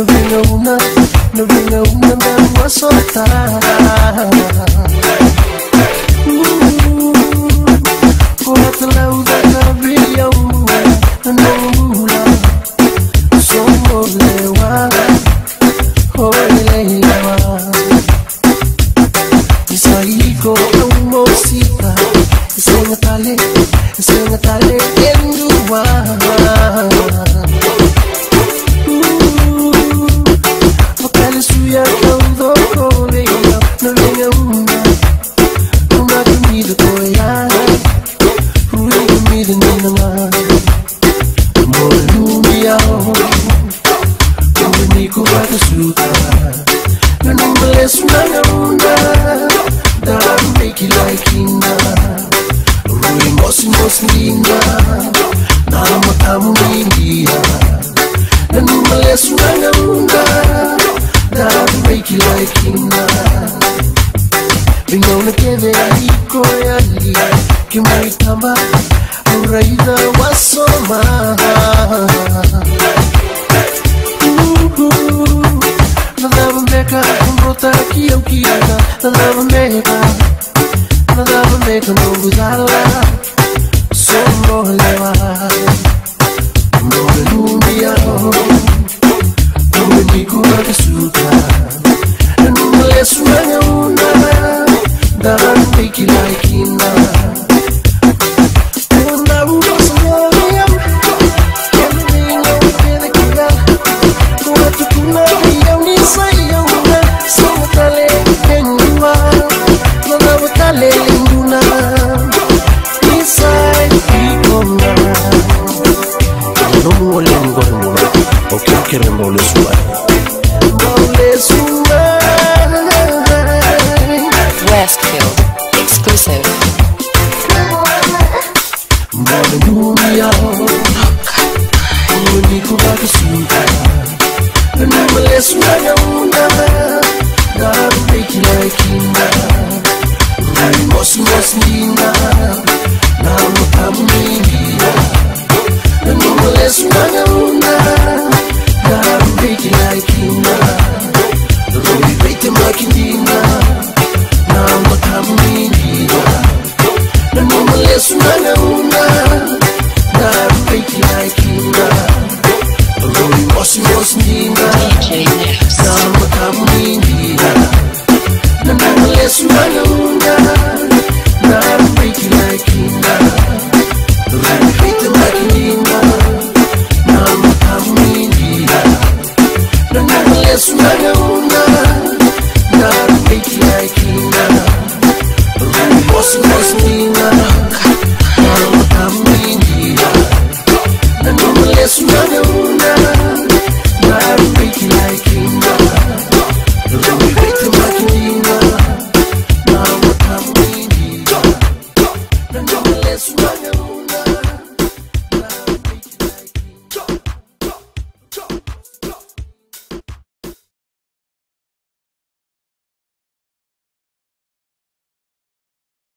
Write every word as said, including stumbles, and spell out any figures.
no venga una, no venga una, me voy a soltar. Por otro lado de la vida, no mula, somos lewa, hoy lewa. Y salí con un mosita, y se me tale, y se me tale en lugar. Suya caudo colega, no venga una, una comida coya, una comida ni nada. Molumbia, como ni cubata suta, no no le suena una, that make it like inda, ruy mos mos linda, na matamu india, no no le suena una. That make you like him now. Venga una que ve ahí coyali, que me tamba, uraida wasoma. Nada meka, rota aqui eu queria. Nada meka, nada meka no gudala, somo lewa, no lumia. Niku ada suka, dan mulai suanya una, dan make like ina. Unda udah semuanya, yang tinggal kita kita. Kau tu kuna yang ni saya una, semua tale kendua, nada tale linguna, ni saya ikona. Não vou olhar agora não, porque eu quero não suar. Westfield, exclusive. Hallelujah, unico bate suka, não me suena una, that make it like inda, ruy mos mos linda, na matamu india, não me suena una, that make it like inda, ruy bete makindina. Nama kami dia, nama melesu mana una, nama baiki laikina, roi mosi mosi nina. Nama kami dia, nama melesu mana una, nama baiki laikina, roi bete makindina. Nama kami dia, nama melesu mana una, nama baiki laikina. Mosi mosi nina, nama kami dia, nama melesu mana una, nama baiki laikina, roi bete makindina, nama kami dia, nama melesu mana una.